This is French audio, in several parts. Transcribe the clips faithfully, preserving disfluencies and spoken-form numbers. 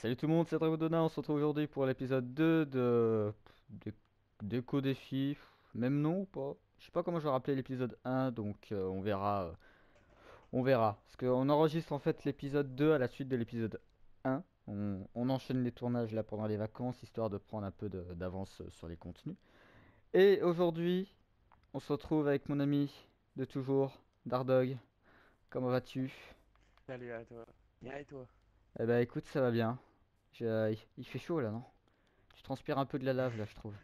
Salut tout le monde, c'est Dragodona, on se retrouve aujourd'hui pour l'épisode deux de... de... Déco défi, même nom ou pas? Je sais pas comment je vais rappeler l'épisode un, donc euh, on verra, euh, on verra. Parce qu'on enregistre en fait l'épisode deux à la suite de l'épisode un. On... on enchaîne les tournages là pendant les vacances, histoire de prendre un peu de- d'avance euh, sur les contenus. Et aujourd'hui, on se retrouve avec mon ami de toujours, Dardog. Comment vas-tu? Salut à toi. Bien et toi? Eh ben écoute, ça va bien. Je- Il il fait chaud là, non? Tu transpires un peu de la lave là, je trouve.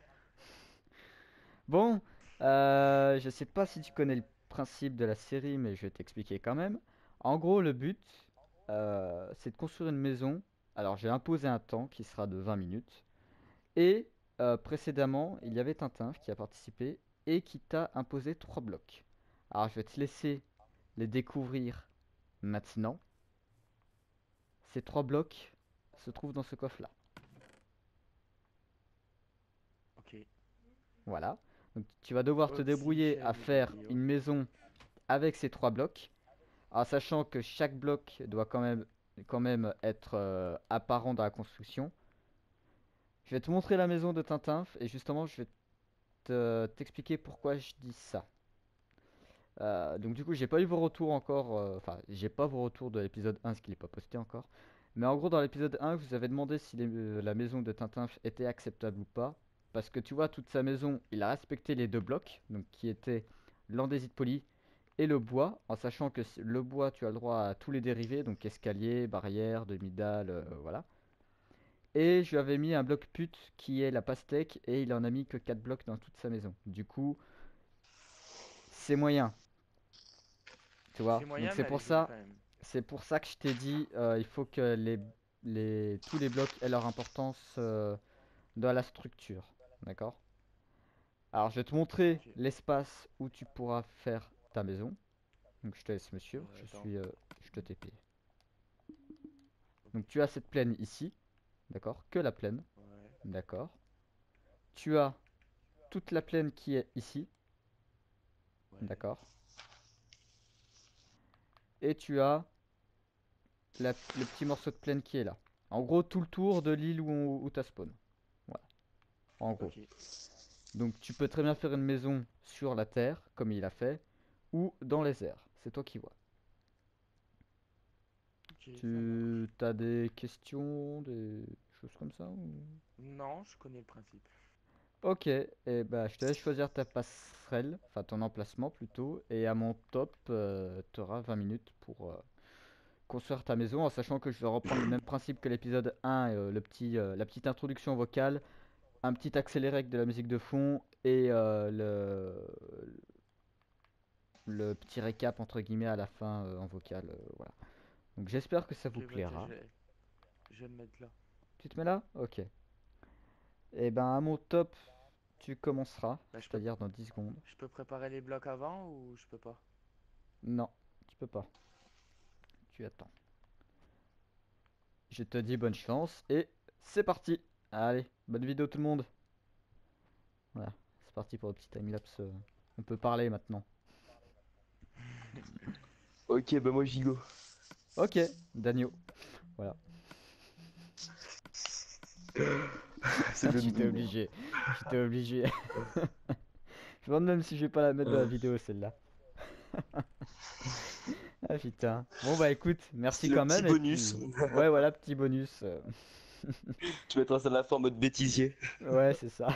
Bon, euh, je sais pas si tu connais le principe de la série, mais je vais t'expliquer quand même. En gros, le but, euh, c'est de construire une maison. Alors, j'ai imposé un temps qui sera de vingt minutes. Et euh, précédemment, il y avait Tintin qui a participé et qui t'a imposé trois blocs. Alors, je vais te laisser les découvrir maintenant. Ces trois blocs se trouvent dans ce coffre-là. Ok. Voilà. Donc, tu vas devoir te débrouiller à Oxygène et faire vidéo. une maison avec ces trois blocs. En sachant que chaque bloc doit quand même, quand même être euh, apparent dans la construction. Je vais te montrer la maison de Tintin et justement je vais te- t'expliquer pourquoi je dis ça. Euh, donc du coup j'ai pas eu vos retours encore, euh, enfin j'ai pas vos retours de l'épisode un, ce qu'il n'est pas posté encore. Mais en gros dans l'épisode un je vous avais demandé si les- euh, la maison de Tintin était acceptable ou pas. Parce que tu vois toute sa maison, il a respecté les deux blocs, donc qui étaient l'andésite poli et le bois, en sachant que c- le bois, tu as le droit à tous les dérivés, donc escalier, barrière, demi-dalle, euh, voilà. Et je lui avais mis un bloc pute qui est la pastèque, et il en a mis que quatre blocs dans toute sa maison. Du coup, c'est moyen, tu C'est vois. Donc moyen, c'est mais elle est pour jolie ça, quand même. c'est pour ça que je t'ai dit, euh, il faut que les, les, tous les blocs aient leur importance euh, dans la structure, d'accord? Alors je vais te montrer Ok. l'espace où tu pourras faire ta maison. Donc je te laisse me suivre, Euh, je attends. suis, euh, je te T P. Ok. Donc tu as cette plaine ici, d'accord? Que la plaine, Ouais. d'accord? Tu as toute la plaine qui est ici, Ouais. d'accord? Et tu as la- le petit morceau de plaine qui est là. En gros, tout le tour de l'île où, on- où t'as spawn. Voilà, en gros. Ok. Donc tu peux très bien faire une maison sur la terre, comme il a fait, ou dans les airs. C'est toi qui vois. Ok, ça Tu marche. as des questions, des choses comme ça ou... Non, je connais le principe. Ok, et bah je te laisse choisir ta passerelle, enfin ton emplacement plutôt, et à mon top, tu auras vingt minutes pour euh, construire ta maison, en sachant que je vais reprendre le même principe que l'épisode un, euh, le petit, euh, la petite introduction vocale, un petit accéléré avec de la musique de fond, et euh, le, le petit récap entre guillemets à la fin euh, en vocal, euh, voilà. Donc j'espère que ça Ok, vous bah tiens, plaira. je vais, je vais me mettre là. Tu te mets là? Ok. Et ben à mon top, tu commenceras, Bah, je peux, c'est-à-dire dans dix secondes. je peux préparer les blocs avant ou je peux pas? Non, tu peux pas, tu attends. Je te dis bonne chance et c'est parti. Allez, bonne vidéo tout le monde. Voilà, c'est parti pour le petit timelapse. euh, On peut parler maintenant. Ok, bah moi j'y go. Ok, Daniel. Voilà. C'est le J'étais meme. obligé. J'étais obligé. Je me demande même si je vais pas la mettre dans la vidéo celle-là. Ah putain. Bon bah écoute, merci C'est le quand petit même et bonus. puis... Ouais voilà, petit bonus. euh, Tu mettras ça à la fin en mode bêtisier. Ouais c'est ça.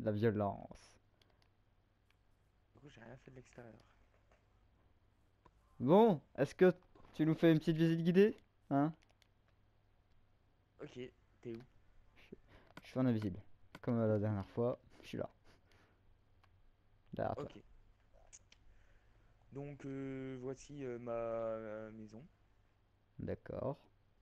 La violence. Du coup, j'ai rien fait de l'extérieur. Bon, est-ce que tu nous fais une petite visite guidée? Hein? Ok, t'es où? Je suis en invisible. Comme la dernière fois, je suis là. Derrière toi. Ok. Donc, euh, voici euh, ma euh, maison. D'accord.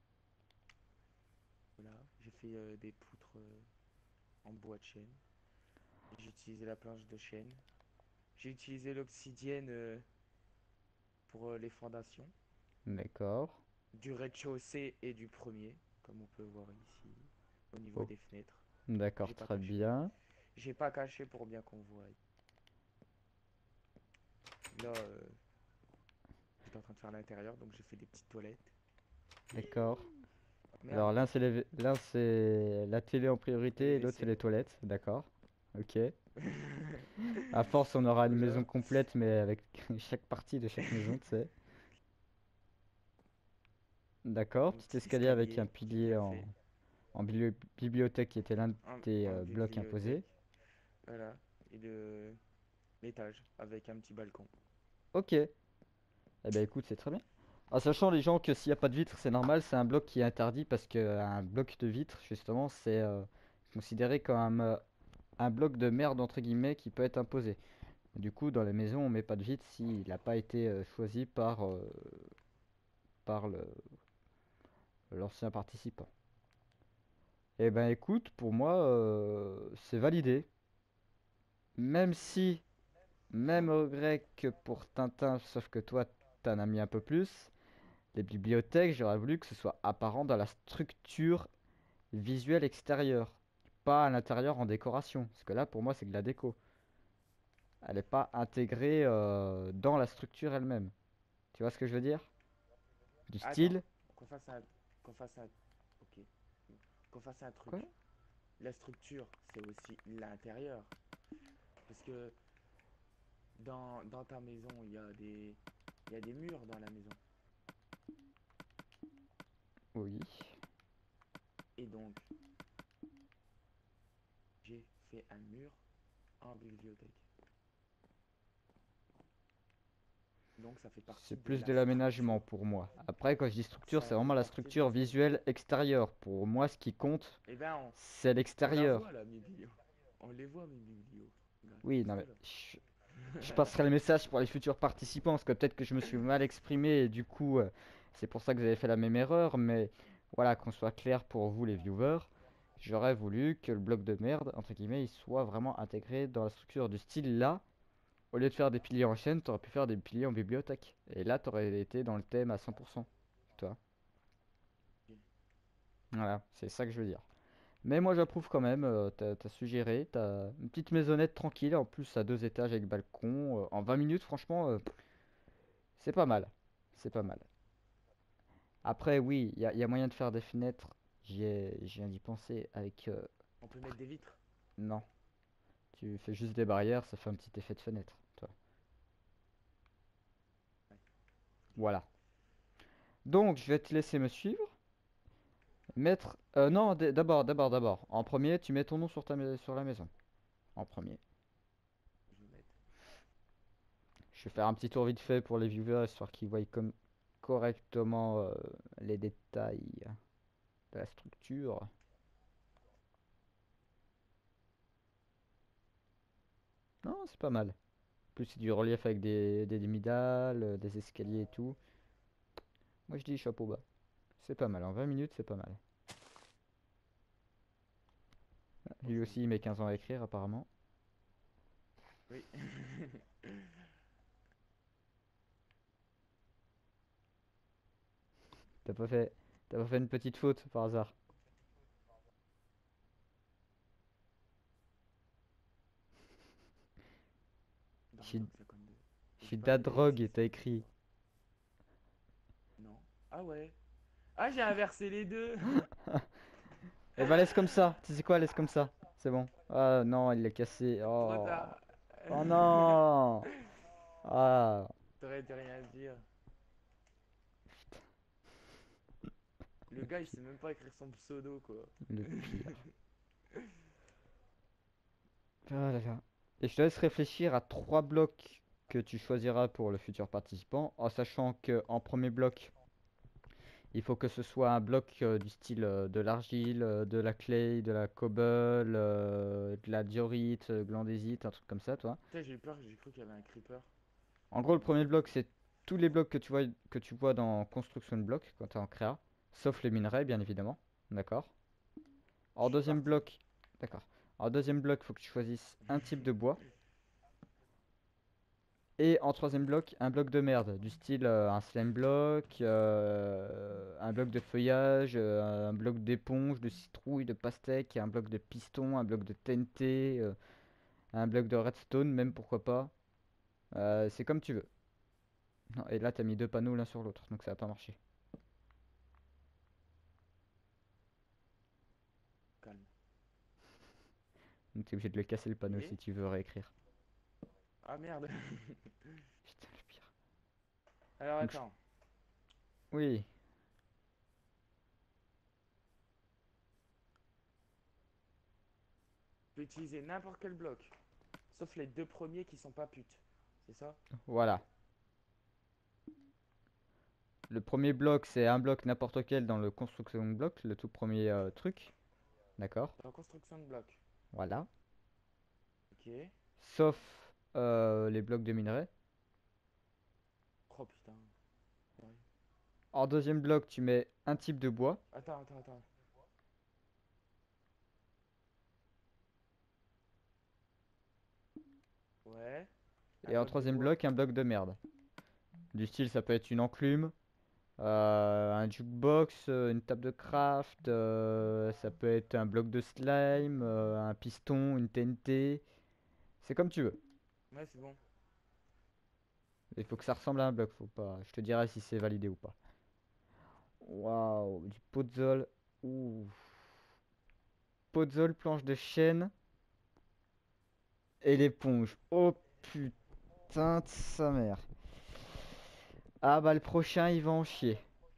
Voilà, j'ai fait euh, des poutres euh, en bois de chêne. J'ai utilisé la planche de chêne. J'ai utilisé l'obsidienne euh, pour euh, les fondations D'accord. du rez-de-chaussée et du premier, comme on peut voir ici, au niveau Oh, des fenêtres. d'accord, J'ai pas très caché. bien. J'ai pas caché pour bien qu'on voie. Là, euh, j'étais en train de faire l'intérieur, donc j'ai fait des petites toilettes. D'accord. Merde, Alors l'un c'est les... l'un c'est la télé en c'est les priorité et l'autre c'est W C. les toilettes. D'accord. Ok. À force, on aura une maison Voilà. complète, mais avec chaque partie de chaque maison, tu sais. D'accord. Un Petit petit escalier avec un escalier, j'ai pilier bien en, fait. en bibli- bibliothèque qui était l'un de En, tes en euh, blocs imposés. bibliothèque. Voilà. Et le l'étage avec un petit balcon. Ok. Eh ben écoute, c'est très bien. En sachant les gens que s'il n'y a pas de vitre, c'est normal, c'est un bloc qui est interdit parce qu'un bloc de vitre, justement, c'est euh, considéré comme euh, un bloc de merde, entre guillemets, qui peut être imposé. Du coup, dans les maisons, on met pas de vitre s'il n'a pas été euh, choisi par, euh, par le, l'ancien participant. Eh ben écoute, pour moi, euh, c'est validé. Même si, même regret que pour Tintin, sauf que toi, t'en as mis un peu plus. Les bibliothèques, j'aurais voulu que ce soit apparent dans la structure visuelle extérieure, pas à l'intérieur en décoration. Parce que là, pour moi, c'est de la déco. Elle n'est pas intégrée euh, dans la structure elle-même. Tu vois ce que je veux dire? Du Attends, style. qu'on fasse un, qu'on fasse un, ok, qu'on fasse un Quoi? truc. La structure, c'est aussi l'intérieur, parce que dans, dans ta maison, il y a des, il y a des murs dans la maison, Oui. et donc j'ai fait un mur en bibliothèque. Donc ça fait C'est partie de plus la de l'aménagement structure. pour moi. Après, quand je dis structure, c'est Ça fait vraiment la partie de la structure structure. visuelle extérieure. Pour moi, ce qui compte, Eh ben, on, c'est on la l'extérieur. voit là, mes biblios. On les voit, mes biblios. Regarde, Oui, ils non sont mais là. je, je passerai le message pour les futurs participants, parce que peut-être que je me suis mal exprimé et du coup, euh, c'est pour ça que vous avez fait la même erreur. Mais voilà, qu'on soit clair pour vous, les viewers, j'aurais voulu que le bloc de merde, entre guillemets, il soit vraiment intégré dans la structure du style là. Au lieu de faire des piliers en chaîne, t'aurais pu faire des piliers en bibliothèque. Et là, t'aurais été dans le thème à cent pour cent. Toi. Voilà, c'est ça que je veux dire. Mais moi j'approuve quand même, euh, t'as t'as suggéré, t'as une petite maisonnette tranquille, en plus à deux étages avec balcon, euh, en vingt minutes franchement, euh, c'est pas mal. C'est pas mal. Après oui, il y, a y a moyen de faire des fenêtres, j'y ai, j'y viens d'y penser avec... euh, On peut mettre des vitres. non, tu fais juste des barrières, ça fait un petit effet de fenêtre, toi. Ouais. Voilà. Donc je vais te laisser me suivre. Mettre... euh, non, d- d'abord, d'abord, d'abord. En premier, tu mets ton nom sur ta mais- sur la maison. En premier. Je vais mettre. Je vais faire un petit tour vite fait pour les viewers, histoire qu'ils voient comme correctement euh, les détails de la structure. Non, c'est pas mal. En plus, c'est du relief avec des, des demi-dalles, euh, des escaliers et tout. Moi, je dis chapeau bas. C'est pas mal. En vingt minutes, c'est pas mal. Oh, Lui c'est aussi, il met nickel. quinze ans à écrire, apparemment. Oui. T'as pas fait... T'as pas fait une petite faute, par hasard. Dark Shit, Dog cinquante-deux. J'ai pas Shida mis drogue, D X X. t'as écrit. Non. Ah ouais. Ah, j'ai inversé les deux. Eh ben, laisse comme ça. Tu sais quoi, laisse comme ça. C'est bon. Ah non, il l'a cassé. Trop Oh. tard. Oh non. Ah. T'aurais dû rien dire. Le gars, il sait même pas écrire son pseudo, quoi. Le pire. Ah là là. Et je te laisse réfléchir à trois blocs que tu choisiras pour le futur participant, en sachant que en premier bloc, il faut que ce soit un bloc euh, du style euh, de l'argile, euh, de la clay, de la cobble, euh, de la diorite, euh, glandésite, un truc comme ça, toi. Putain, j'ai eu peur, j'ai cru qu'il y avait un creeper. En gros, le Mais premier c'est bloc, bon. c'est tous les blocs que tu vois, que tu vois dans construction de blocs quand tu es en créa, sauf les minerais, bien évidemment. D'accord? Je En suis deuxième parti. bloc, d'accord. En deuxième bloc, il faut que tu choisisses un type de bois. Et en troisième bloc, un bloc de merde, du style euh, un slime block, euh, un bloc de feuillage, euh, un bloc d'éponge, de citrouille, de pastèque, un bloc de piston, un bloc de T N T, euh, un bloc de redstone, même pourquoi pas. Euh, c'est comme tu veux. Non, et là, t'as mis deux panneaux l'un sur l'autre, donc ça va pas marcher. Calme. Donc t'es obligé de le casser le panneau si Et... tu veux réécrire. Ah merde. Putain, le pire. Alors Donc, je- attends. oui, Je peux utiliser n'importe quel bloc. Sauf les deux premiers qui sont pas putes. C'est ça? voilà. Le premier bloc, c'est un bloc n'importe quel dans le construction bloc, le tout premier euh, truc. D'accord? Dans construction de bloc. Voilà. Ok. Sauf euh, les blocs de minerais. Oh putain. Ouais. En deuxième bloc, tu mets un type de bois. Attends, attends, attends. Ouais. Un Et en bloc de troisième bois. bloc, un bloc de merde. Du style, ça peut être une enclume, euh, un jukebox, euh, une table de craft, euh, ça peut être un bloc de slime, euh, un piston, une T N T. C'est comme tu veux. Ouais, c'est bon. Il faut que ça ressemble à un bloc, faut pas. Je te dirai si c'est validé ou pas. Waouh, du puzzle. Ouh. Puzzle, planche de chêne et l'éponge. Oh putain de sa mère. Ah bah le prochain, il va en chier.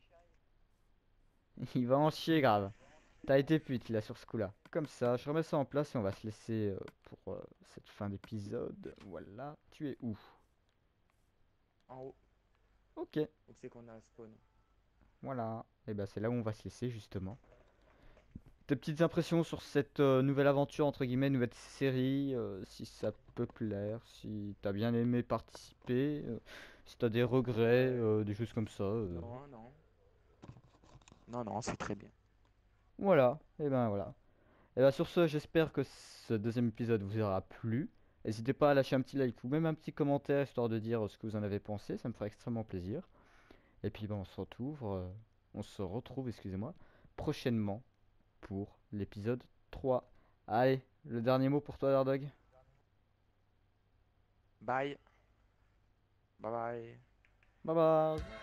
Il va en chier grave. T'as été pute là sur ce coup-là. Comme ça, je remets ça en place et on va se laisser euh, pour euh, cette fin d'épisode. Voilà, tu es où? En haut. Ok, Donc c'est qu'on a un spawn. voilà. Et bah c'est là où on va se laisser justement. Tes petites impressions sur cette euh, nouvelle aventure, entre guillemets, nouvelle série, euh, si ça peut plaire, si t'as bien aimé participer, euh, si t'as des regrets, Ouais. euh, des choses comme ça. euh. Non, non. Non, non, c'est très bien. Voilà, et ben voilà. Et bah sur ce, j'espère que ce deuxième épisode vous aura plu. N'hésitez pas à lâcher un petit like ou même un petit commentaire histoire de dire ce que vous en avez pensé, ça me ferait extrêmement plaisir. Et puis bah, on se retrouve, euh, on se retrouve, excusez-moi, prochainement pour l'épisode trois. Allez, le dernier mot pour toi, Dardog? Bye. Bye bye. Bye bye!